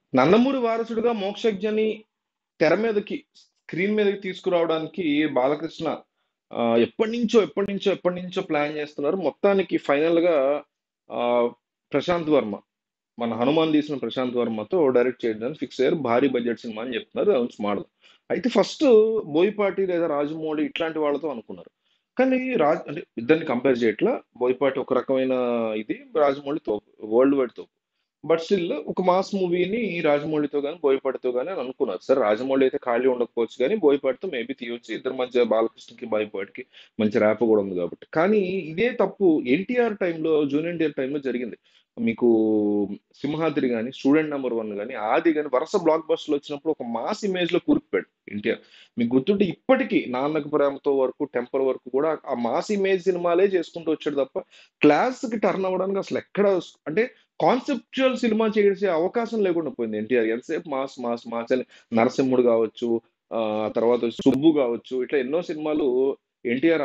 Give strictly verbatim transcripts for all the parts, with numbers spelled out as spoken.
నందమూరి వారసుడుగా మోక్షజ్ఞని తెర మీదకి స్క్రీన్ మీదకి తీసుకురావడానికి బాలకృష్ణ ఆ, ఎప్పటి నుంచో ఎప్పటి నుంచో ఎప్పటి నుంచో ప్లాన్ చేస్తున్నారు. మొత్తానికి ఫైనల్ గా ఆ, ప్రశాంత్ వర్మ, మన హనుమాన్ తీసిన ప్రశాంత్ వర్మతో డైరెక్ట్ చేయడానికి ఫిక్స్ అయ్యారు. భారీ బడ్జెట్ సినిమా అని చెప్తున్నారు. అవును మోడల్. అయితే ఫస్ట్ బోయపాటి లేదా రాజమౌళి ఇట్లాంటి వాళ్ళతో అనుకున్నారు. కానీ రాజ్ అంటే ఇద్దరిని కంపేర్ చేయట్లా. బోయపాటి ఒక రకమైన ఇది, రాజమౌళి తోపు, వరల్డ్ వైడ్ తోపు. బట్ స్టిల్ ఒక మాస్ మూవీని రాజమౌళితో కానీ బోయపాటితో కానీ అని అనుకున్నారు. సార్ రాజమౌళి అయితే ఖాళీ ఉండకపోవచ్చు కానీ బోయపాటితో మేబీ తీయొచ్చు. ఇద్దరి మధ్య బాలకృష్ణకి బోయపాటికి మంచి ర్యాప్ కూడా ఉంది కాబట్టి. కానీ ఇదే తప్పు ఎన్టీఆర్ టైంలో, జూనియర్ ఎన్టీఆర్ టైంలో జరిగింది. మీకు సింహాద్రి కానీ, స్టూడెంట్ నెంబర్ వన్ కానీ, ఆది కానీ వరుస బ్లాక్ బస్టర్లు వచ్చినప్పుడు ఒక మాస్ ఇమేజ్ లో కూరుకుపోయాడు ఎన్టీఆర్. మీకు గుర్తుంటే ఇప్పటికీ నాన్నకు ప్రేమతో వరకు, టెంపర్ వరకు కూడా ఆ మాస్ ఇమేజ్ సినిమాలే చేసుకుంటూ వచ్చాడు తప్ప క్లాస్ కి టర్న్ అవ్వడానికి అసలు ఎక్కడ, అంటే కాన్సెప్చువల్ సినిమా చేసే అవకాశం లేకుండా పోయింది ఎన్టీఆర్. ఎంతసేపు మాస్ మాస్ మాస్ అని నరసింహుడు కావచ్చు, ఆ తర్వాత సుబ్బు కావచ్చు, ఇట్లా ఎన్నో సినిమాలు ఎన్టీఆర్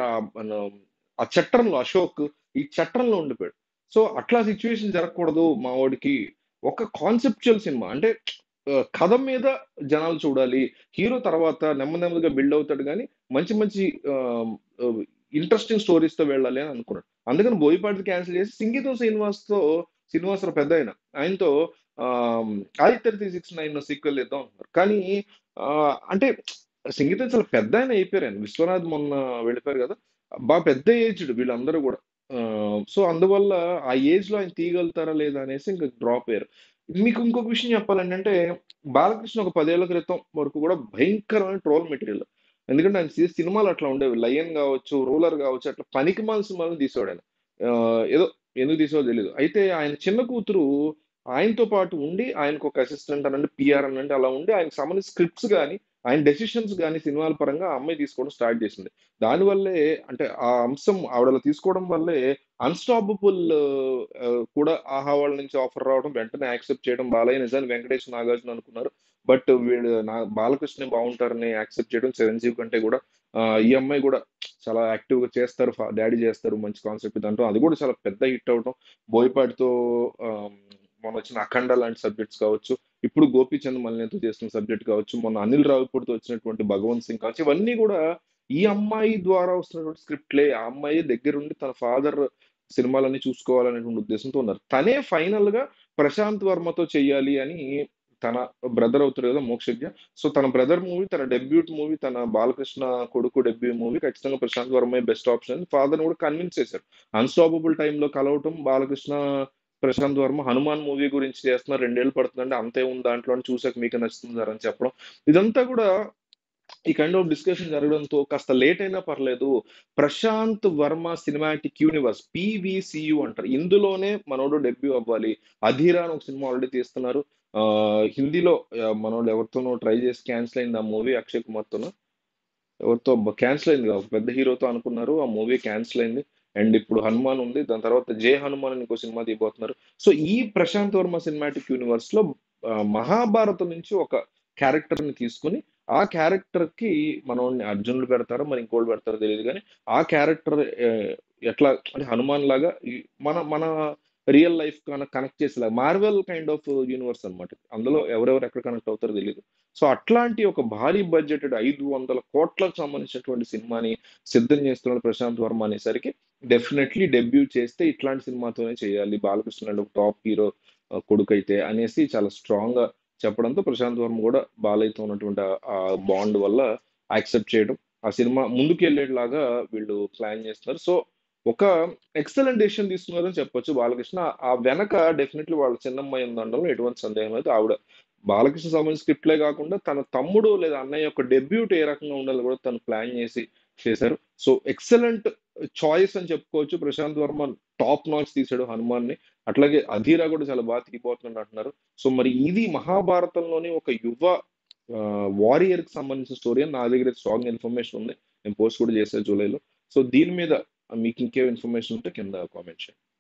ఆ చట్రంలో, అశోక్ ఈ చట్రంలో ఉండిపోయాడు. సో అట్లా సిచ్యువేషన్ జరగకూడదు మా వాడికి. ఒక కాన్సెప్చువల్ సినిమా అంటే ఆ, కథ మీద జనాలు చూడాలి. హీరో తర్వాత నెమ్మది నెమ్మదిగా బిల్డ్ అవుతాడు కానీ మంచి మంచి ఇంట్రెస్టింగ్ స్టోరీస్ తో వెళ్ళాలి అని అనుకున్నాడు. అందుకని బోయపాటి క్యాన్సిల్ చేసి సింగీతం శ్రీనివాస్ తో, శ్రీనివాసరావు పెద్ద ఆయన, ఆయనతో ఆ, Aditya three six nine sequel ఇద్దాం అంటున్నారు. కానీ ఆ, అంటే సంగీతం చాలా పెద్ద ఆయన అయిపోయారు. ఆయన విశ్వనాథ్ మొన్న వెళ్ళిపోయారు కదా, బాగా పెద్ద ఏజ్డ్ వీళ్ళందరూ కూడా. సో అందువల్ల ఆ ఏజ్ లో ఆయన తీయగలుగుతారా లేదా అనేసి ఇంకా డ్రాప్ అయ్యారు. మీకు ఇంకొక విషయం చెప్పాలండి, అంటే బాలకృష్ణ ఒక పదేళ్ల క్రితం వరకు కూడా భయంకరమైన ట్రోల్ మెటీరియల్. ఎందుకంటే ఆయన తీసే సినిమాలు అట్లా ఉండేవి. లయన్ కావచ్చు, రూలర్ కావచ్చు, అట్లా పనికిమాల సినిమాలను తీసేవాడు ఆయన. ఆ, ఏదో ఎందుకు తీసేవో తెలియదు. అయితే ఆయన చిన్న కూతురు ఆయనతో పాటు ఉండి, ఆయనకు ఒక అసిస్టెంట్ అనండి, పిఆర్ అనండి, అలా ఉండి ఆయనకు సంబంధించిన స్క్రిప్ట్స్ కానీ, ఆయన డెసిషన్స్ కానీ సినిమాల పరంగా ఆ అమ్మాయి తీసుకోవడం స్టార్ట్ చేసింది. దానివల్లే, అంటే ఆ అంశం ఆవిడ అలా తీసుకోవడం వల్లే అన్స్టాపబుల్ కూడా ఆహా వాళ్ళ నుంచి ఆఫర్ రావడం, వెంటనే యాక్సెప్ట్ చేయడం. బాలయ్య నిజాన్ని వెంకటేష్ నాగార్జున అనుకున్నారు. బట్ వీళ్ళు నా బాలకృష్ణ బాగుంటారని యాక్సెప్ట్ చేయడం, చిరంజీవి కంటే కూడా ఆ, ఈ అమ్మాయి కూడా చాలా యాక్టివ్ గా చేస్తారు, డాడీ చేస్తారు, మంచి కాన్సెప్ట్ దాంట్లో, అది కూడా చాలా పెద్ద హిట్ అవడం. బోయపాటితో ఆ, మొన్న వచ్చిన అఖండ లాంటి సబ్జెక్ట్స్ కావచ్చు, ఇప్పుడు గోపీచంద్ మలినేతో చేస్తున్న సబ్జెక్ట్ కావచ్చు, మొన్న అనిల్ రావిపూడితో వచ్చినటువంటి భగవంత్ సింగ్ కావచ్చు, ఇవన్నీ కూడా ఈ అమ్మాయి ద్వారా వస్తున్నటువంటి స్క్రిప్ట్లే. ఆ అమ్మాయి దగ్గరుండి తన ఫాదర్ సినిమాలన్నీ చూసుకోవాలనేటువంటి ఉద్దేశంతో ఉన్నారు. తనే ఫైనల్ గా ప్రశాంత్ వర్మతో చెయ్యాలి అని, తన బ్రదర్ అవుతారు కదా మోక్షజ్ఞ. సో తన బ్రదర్ మూవీ, తన డెబ్యూట్ మూవీ, తన బాలకృష్ణ కొడుకు డెబ్యూ మూవీ ఖచ్చితంగా Prashanth Varma best option. Father కూడా కన్విన్స్ చేశారు. అన్స్టాపబుల్ టైంలో కలవటం, బాలకృష్ణ ప్రశాంత్ వర్మ హనుమాన్ మూవీ గురించి చేస్తున్నారు, రెండేళ్ళు పడుతుందంటే అంతే ఉంది దాంట్లో అని, చూసాక మీకు నచ్చుతుంది సార్ అని చెప్పడం, ఇదంతా కూడా ఈ కైండ్ ఆఫ్ డిస్కషన్ జరగడంతో కాస్త లేట్ అయినా పర్లేదు, Prashanth Varma cinematic universe PVCU అంటారు, ఇందులోనే మనోడు డెబ్యూ అవ్వాలి. అధీరా అని ఒక సినిమా ఆల్రెడీ తీస్తున్నారు. ఆ హిందీలో ఆ, మనోడు ఎవరితోనో ట్రై చేసి క్యాన్సిల్ అయింది ఆ మూవీ, అక్షయ్ కుమార్తోనో ఎవరితో క్యాన్సిల్ అయింది కదా, ఒక పెద్ద హీరోతో అనుకున్నారు, ఆ మూవీ క్యాన్సిల్ అయింది. అండ్ ఇప్పుడు హనుమాన్ ఉంది, దాని తర్వాత జే హనుమాన్ అని ఇంకో సినిమా తీయబోతున్నారు. సో ఈ ప్రశాంత్ వర్మ సినిమాటిక్ యూనివర్స్ లో ఆ, మహాభారతం నుంచి ఒక క్యారెక్టర్ ని తీసుకుని, ఆ క్యారెక్టర్ కి మనోడిని అర్జునుడు పెడతారో మరి ఇంకోళ్ళు పెడతారో తెలియదు కానీ, ఆ క్యారెక్టర్ ఎట్లా అంటే హనుమాన్ లాగా ఈ మన మన రియల్ లైఫ్ కనెక్ట్ చేసేలా మార్వెల్ కైండ్ ఆఫ్ యూనివర్స్ అన్నమాట. అందులో ఎవరెవరు ఎక్కడ కనెక్ట్ అవుతారో తెలియదు. సో అట్లాంటి ఒక భారీ బడ్జెటెడ్ ఐదు వందల కోట్లకు సంబంధించినటువంటి సినిమాని సిద్ధం చేస్తున్నాడు ప్రశాంత్ వర్మ అనేసరికి, డెఫినెట్లీ డెబ్యూ చేస్తే ఇట్లాంటి సినిమాతోనే చేయాలి బాలకృష్ణ లాంటి ఒక టాప్ హీరో కొడుకు అయితే అనేసి చాలా స్ట్రాంగ్ గా చెప్పడంతో, ప్రశాంత్ వర్మ కూడా బాలయ్యతో ఉన్నటువంటి ఆ- ఆ బాండ్ వల్ల యాక్సెప్ట్ చేయడం, ఆ సినిమా ముందుకు వెళ్ళేలాగా వీళ్ళు ప్లాన్ చేస్తున్నారు. సో ఒక ఎక్సలెంట్ డెసిషన్ తీసుకున్నారని చెప్పొచ్చు బాలకృష్ణ. ఆ వెనక డెఫినెట్లీ వాళ్ళ చిన్నమ్మాయి ఉందనడంలో ఎటువంటి సందేహం లేదు. ఆవిడ బాలకృష్ణ సంబంధించిన స్క్రిప్ట్లే కాకుండా తన తమ్ముడు లేదా అన్నయ్య యొక్క డెబ్యూట్ ఏ రకంగా ఉండాలో కూడా తను ప్లాన్ చేసి చేశారు. సో ఎక్సలెంట్ చాయిస్ అని చెప్పుకోవచ్చు. ప్రశాంత్ వర్మ టాప్ నాచ్ తీశాడు హనుమాన్ ని. అట్లాగే అధీరా కూడా చాలా బాగా తీయబోతున్నాడు అంటున్నారు. సో మరి ఇది మహాభారతంలోని ఒక యువ వారియర్ కి సంబంధించిన స్టోరీ అని నా దగ్గర స్ట్రాంగ్ ఇన్ఫర్మేషన్ ఉంది. నేను పోస్ట్ కూడా చేశాను జూలైలో. సో దీని మీద మీకు ఇంకే ఇన్ఫర్మేషన్ ఉంటే కింద కామెంట్ చేయండి.